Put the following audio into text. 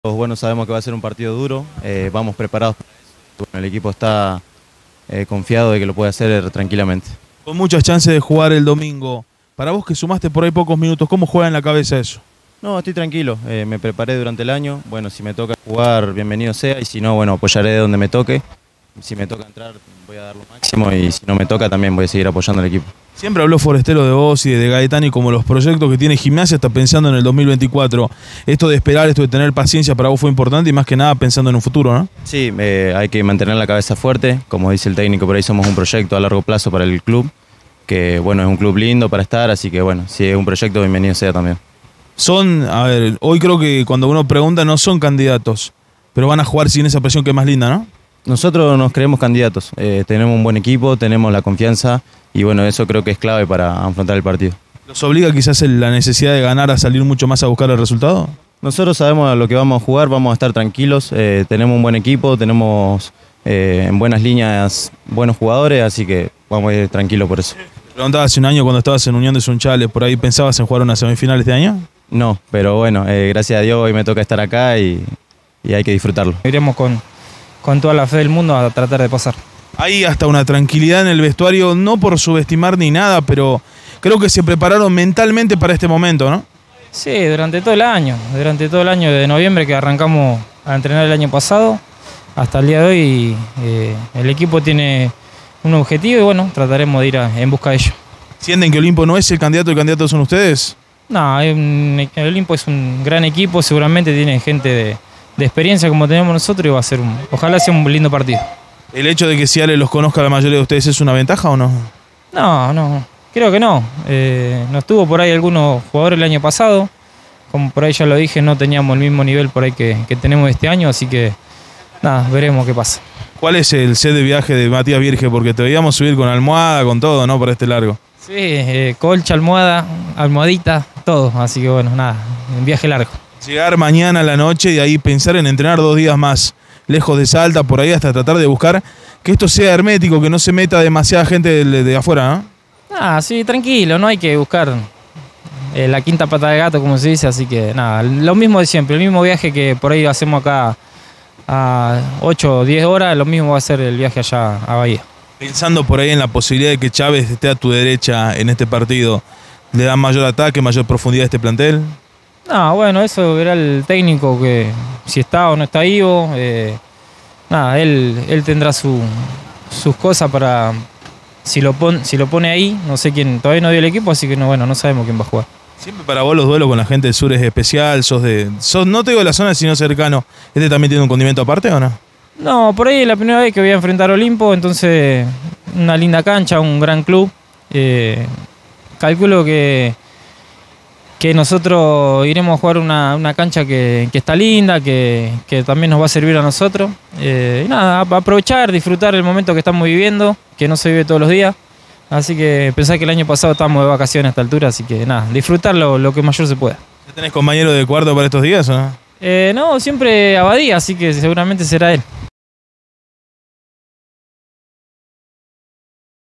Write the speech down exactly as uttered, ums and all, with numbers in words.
Bueno, sabemos que va a ser un partido duro, eh, vamos preparados para eso. Bueno, el equipo está eh, confiado de que lo puede hacer tranquilamente. Con muchas chances de jugar el domingo. Para vos que sumaste por ahí pocos minutos, ¿cómo juega en la cabeza eso? No, estoy tranquilo, eh, me preparé durante el año, bueno, si me toca jugar, bienvenido sea, y si no, bueno, apoyaré de donde me toque. Si me toca entrar, voy a dar lo máximo, y si no me toca, también voy a seguir apoyando al equipo. Siempre habló Forestero de vos y de Gaetano y como los proyectos que tiene Gimnasia, está pensando en el dos mil veinticuatro. Esto de esperar, esto de tener paciencia para vos fue importante y más que nada pensando en un futuro, ¿no? Sí, eh, hay que mantener la cabeza fuerte, como dice el técnico, por ahí somos un proyecto a largo plazo para el club, que bueno, es un club lindo para estar, así que bueno, si es un proyecto, bienvenido sea también. Son, a ver, hoy creo que cuando uno pregunta no son candidatos, pero van a jugar sin esa presión que es más linda, ¿no? Nosotros nos creemos candidatos, eh, tenemos un buen equipo, tenemos la confianza y bueno, eso creo que es clave para afrontar el partido. ¿Los obliga quizás la necesidad de ganar a salir mucho más a buscar el resultado? Nosotros sabemos a lo que vamos a jugar, vamos a estar tranquilos, eh, tenemos un buen equipo, tenemos eh, en buenas líneas buenos jugadores, así que vamos a ir tranquilos por eso. Te preguntaba hace un año cuando estabas en Unión de Sunchales, ¿por ahí pensabas en jugar una semifinal este año? No, pero bueno, eh, gracias a Dios hoy me toca estar acá y, y hay que disfrutarlo. Iremos con, con toda la fe del mundo a tratar de pasar. Hay hasta una tranquilidad en el vestuario, no por subestimar ni nada, pero creo que se prepararon mentalmente para este momento, ¿no? Sí, durante todo el año, durante todo el año de noviembre que arrancamos a entrenar el año pasado, hasta el día de hoy eh, el equipo tiene un objetivo y bueno, trataremos de ir a, en busca de ello. ¿Sienten que Olimpo no es el candidato y el candidato son ustedes? No, el Olimpo es un gran equipo, seguramente tiene gente de, de experiencia como tenemos nosotros y va a ser un, ojalá sea un lindo partido. ¿El hecho de que Ciales los conozca a la mayoría de ustedes es una ventaja o no? No, no, creo que no. Eh, nos tuvo por ahí algunos jugadores el año pasado, como por ahí ya lo dije, no teníamos el mismo nivel por ahí que, que tenemos este año, así que nada, veremos qué pasa. ¿Cuál es el set de viaje de Matías Virge? Porque te veíamos subir con almohada, con todo, ¿no? Para este largo. Sí, eh, colcha, almohada, almohadita, todo. Así que bueno, nada, un viaje largo. Llegar mañana a la noche y ahí pensar en entrenar dos días más, lejos de Salta, por ahí hasta tratar de buscar que esto sea hermético, que no se meta demasiada gente de, de afuera, ¿no? Ah, sí, tranquilo, no hay que buscar eh, la quinta pata de gato, como se dice, así que nada, lo mismo de siempre, el mismo viaje que por ahí hacemos acá a ocho o diez horas, lo mismo va a ser el viaje allá a Bahía. Pensando por ahí en la posibilidad de que Chávez esté a tu derecha en este partido, ¿le dan mayor ataque, mayor profundidad a este plantel? No, bueno, eso verá el técnico, que si está o no está vivo. Eh, nada, él, él tendrá su, sus cosas para, si lo, pon, si lo pone ahí, no sé quién, todavía no dio el equipo, así que no, bueno, no sabemos quién va a jugar. Siempre para vos los duelos con la gente del sur es especial, sos de, sos, no te digo de la zona, sino cercano. ¿Este también tiene un condimento aparte o no? No, por ahí es la primera vez que voy a enfrentar a Olimpo, entonces una linda cancha, un gran club. Eh, calculo que, que nosotros iremos a jugar una, una cancha que, que está linda, que, que también nos va a servir a nosotros. Eh, y nada, aprovechar, disfrutar el momento que estamos viviendo, que no se vive todos los días. Así que pensá que el año pasado estábamos de vacaciones a esta altura, así que nada, disfrutar lo, lo que mayor se pueda. ¿Ya tenés compañero de cuarto para estos días o no? Eh, no, siempre Abadía, así que seguramente será él.